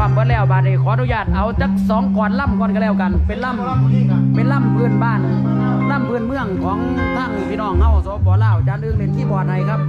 เบิดแล้วบาดนี้ขออนุญาตเอาจัก2ก่อนล่ำก่อนก็แล้วกันเป็นล่ำพื้นบ้านล่ำพื้นเมืองของทั้งพี่น้องเฮาสปลาวจานอึ้งเล่นคีย์บอร์ดให้ครับ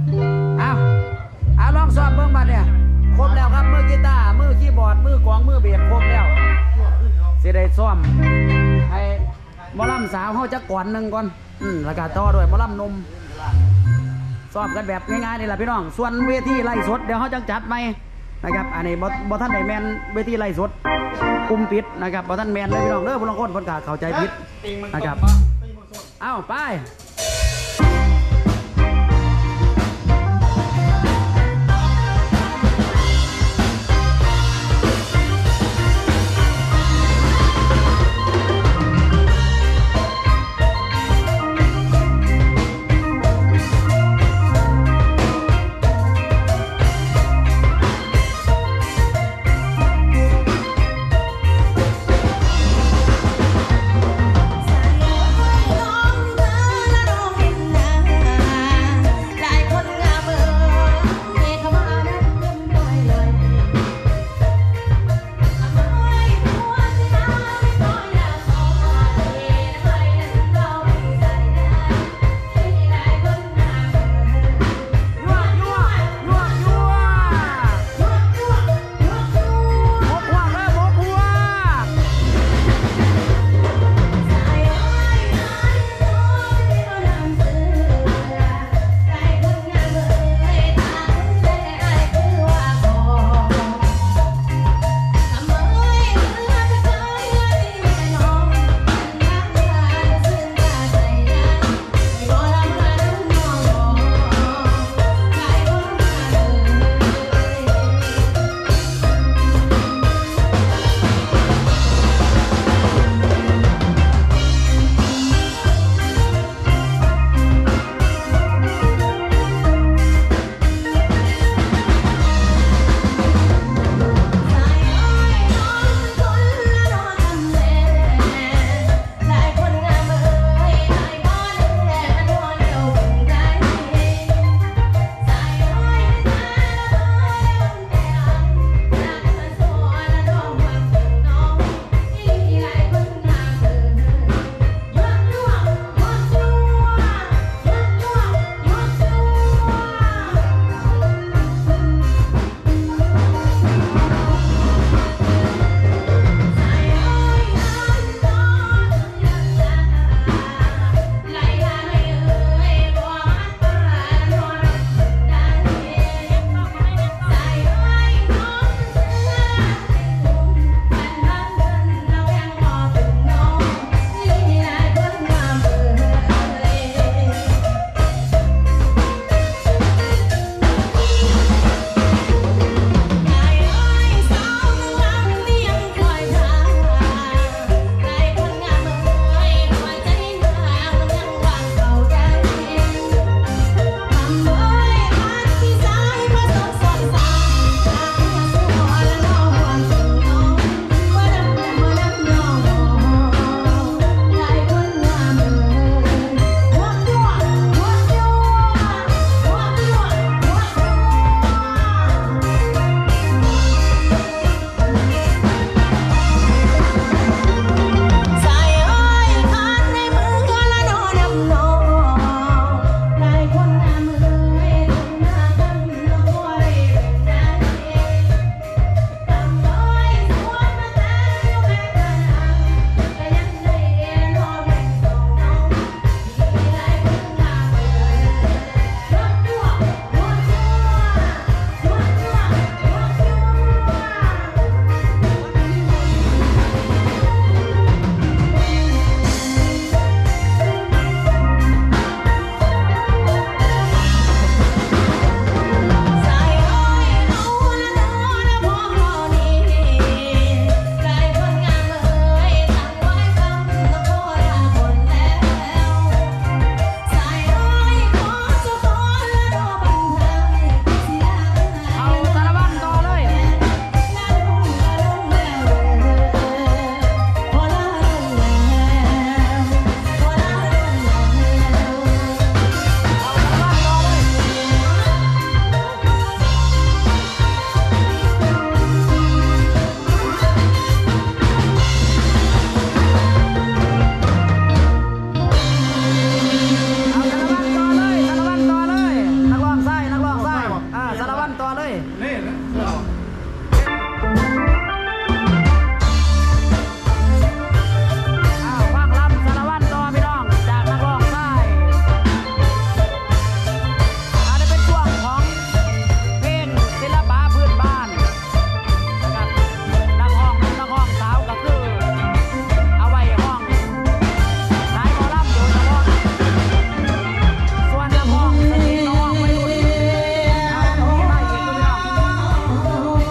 เอาลองสอบเบิ่งบัดเนี่ยครบแล้วครับมือกีตาร์มือคีย์บอร์ดมือกลองมือเบสครบแล้วสิได้ซ้อมให้หมอลำสาวเฮาจักก่อนหนึ่งก่อนแล้วก็ต่อด้วยหมอลำนมซ้อมกันแบบง่ายๆนี่แหละพี่น้องส่วนเวทีไล่สดเดี๋ยวเฮาจังจัดใหม่นะครับอันนี้บ่ท่านได้แมนเวทีไล่สดคุมปิดนะครับบ่ท่านแมนเลยพี่น้องเด้อผู้ลงคนเพิ่นก็เข้าใจผิดนะครับเอ้าไป Hãy subscribe cho kênh Ghiền Mì Gõ để không bỏ lỡ นี่นะฟังลำสารวัตรต่อพี่น้องจากนักร้องใต้อันนี้เป็นช่วงของเพลงศิลปะพื้นบ้านนะครับนักร้องสาวก็คือเอาไว้ห้องสายหมอลำโดยเฉพาะส่วนนักร้องสนิทน้องไม่รุ่นมีมาอีกพี่น้อง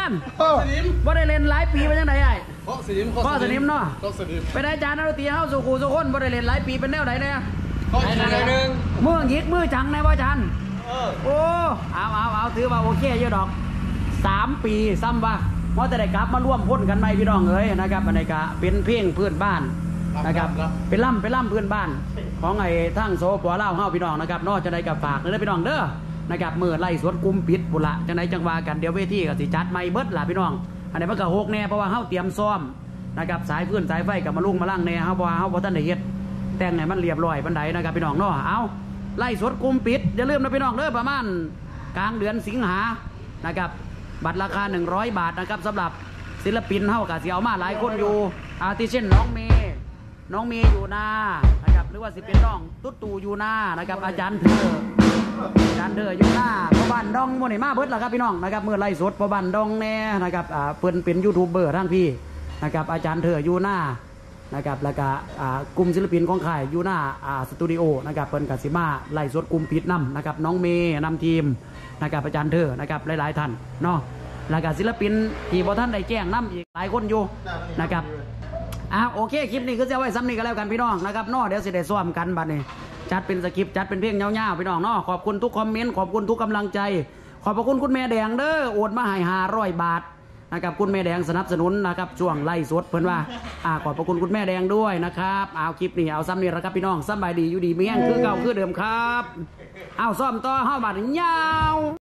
ย์บ่ได้เล่นหลายปีเป็นยังไงไอ้ข้อสนิมเนาะไปได้อาจารย์นักดนตรีเฮาสู่ครูสู่คนบ่ได้เล่นหลายปีเป็นแนวไหนเนี่ยมือหยิกมือจังนะว่าอาจารย์โอ้เอาถือว่าโอเคเยอะดอก3 ปีซ้ำว่าเพราะจะได้กลับมาร่วมพ้นกันใหม่พี่น้องเอ้ยนะครับอันนี้ก็เป็นเพลงพื้นบ้านนะครับเป็นล่ำพื้นบ้านของไอ้ทั้งโซปอเล่าเฮาพี่น้องนะครับนอกจากได้กับฝากเลยพี่น้องเด้อนะครับมือไล่สวนกุมปิดปุระจังไหนจังว่ากันเดี๋ยวเวทีก็สิจัดไม่เบิดล่ะพี่น้องอันนี้มันก็6แน่เพราะว่าเฮาเตรียมซ้อมนะครับสายพื้นสายไฟกับมาลุ่งมาล่างแน่เฮาบ่ทันได้เฮ็ดแต่งให้มันเรียบร้อยปานใดนะครับพี่น้องเนาะเอาไล่สวนกุมปิดอย่าลืมนะพี่น้องเด้อประมาณกลางเดือนสิงหานะครับบัตรราคา100 บาทนะครับสำหรับศิลปินเฮาก็สิเอามาหลายคนอยู่อาทิเช่นน้องเมย์อยู่นานะครับหรือว่าสิเป็นน้องตุ๊ดตู่อยู่นานะครับอาจารย์เธออยู่นาพ่อบ้านดองโมนี่มาเบิดล่ะครับพี่น้องนะครับเมื่อไล่สดพ่อบ้านดองแน่นะครับเพิ่นเป็นยูทูบเบอร์ทั้งพี่นะครับอาจารย์เธออยู่นานะครับแล้วก็กลุ่มศิลปินของค่ายอยู่นาสตูดิโอนะครับเพิ่นก็สิมาไล่สดกลุ่มปิดนำนะครับน้องเมย์นำทีมนะครับอาจารย์เธอนะครับหลายๆท่านเนาะแล้วก็ศิลปินที่บ่ท่านได้แจ้งนำอีกหลายคนอยู่นะครับโอเคคลิปนี้ก็จะไว้ซ้ำนี้กันแล้วกันพี่น้องนะครับเนาะเดี๋ยวสิได้ซ้อมกันบัดนี้จัดเป็นสคริปต์จัดเป็นเพลงยาวๆพี่น้องเนาะขอบคุณทุกคอมเมนต์ขอบคุณทุกกำลังใจขอบพระคุณคุณแม่แดงเด้อโอนมาให้500 บาทนะครับคุณแม่แดงสนับสนุนนะครับช่วงไล่สดเพิ่นว่าขอบพระคุณคุณแม่แดงด้วยนะครับเอาคลิปนี้เอาซ้ำนี้แล้วครับพี่น้องสบายดีอยู่ดีมีแห้งคือเก่าคือเดิมครับเอาซ้อมต่อเฮาบัดนี้ยาว